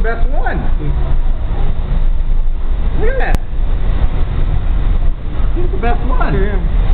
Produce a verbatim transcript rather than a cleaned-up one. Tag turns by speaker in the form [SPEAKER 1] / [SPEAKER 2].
[SPEAKER 1] best one. Look at that. He's the best one.
[SPEAKER 2] Yeah.